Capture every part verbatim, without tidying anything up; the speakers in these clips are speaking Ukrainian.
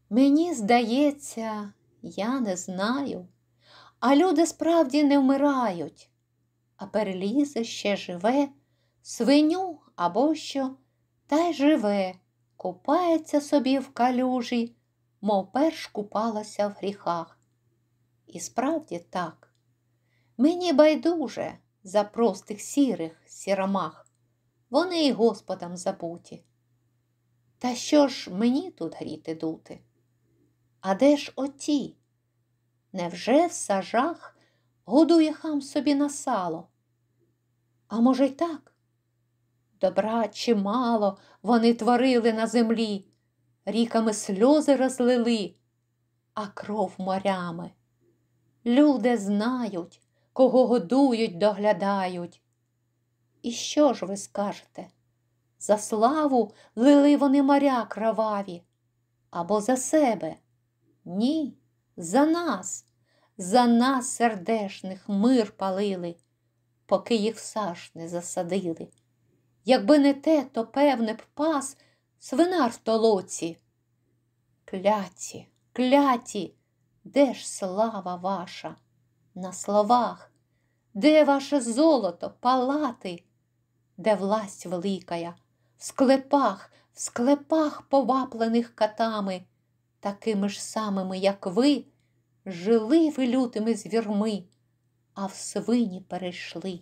Мені здається, я не знаю, а люди справді не вмирають, а перелізе ще живе, свиню або що, та й живе, купається собі в калюжі, мов перш купалася в гріхах. І справді так. Мені байдуже за простих сірих сіромах, вони й Господом забуті. Та що ж мені тут гріти дути? А де ж оті? Невже в сажах годує хам собі на сало? А може й так? Добра чимало вони творили на землі, ріками сльози розлили, а кров морями. Люди знають, кого годують, доглядають. І що ж ви скажете? За славу лили вони моря кроваві, або за себе? Ні, за нас, за нас сердешних мир палили, поки їх в саж не засадили. Якби не те, то певне б пас свинар в толоці. Кляті, кляті, де ж слава ваша? На словах, де ваше золото, палати? Де власть великая? В склепах, в склепах поваплених катами, такими ж самими, як ви, жили ви лютими звірми, а в свині перейшли.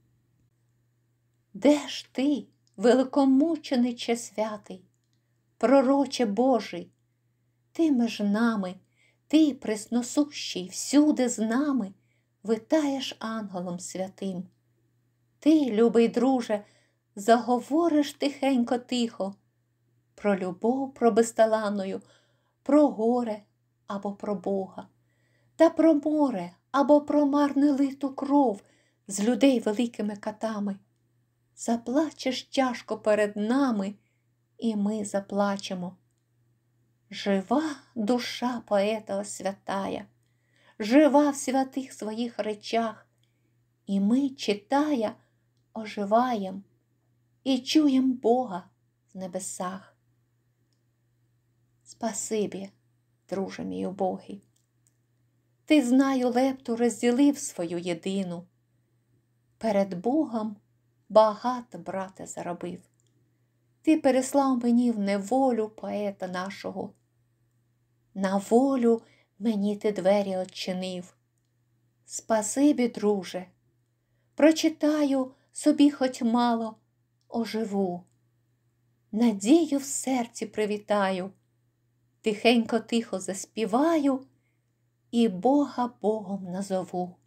Де ж ти, великомучениче святий, пророче Божий? Ти між нами, ти, пресносущий, всюди з нами, витаєш ангелом святим. Ти, любий друже, заговориш тихенько-тихо про любов, про безталанною, про горе або про Бога, та про море або про марне литу кров з людей великими катами. Заплачеш тяжко перед нами, і ми заплачемо. Жива душа поета освятая, жива в святих своїх речах, і ми, читая, оживаєм і чуєм Бога в небесах. Спасибі, друже мій убогий. Ти, знаю, лепту розділив свою єдину. Перед Богом багато, брате, заробив. Ти переслав мені в неволю поета нашого. На волю мені ти двері odчинив. Спасибі, друже, прочитаю собі хоч мало, оживу. Надію в серці привітаю, тихенько-тихо заспіваю і Бога Богом назову.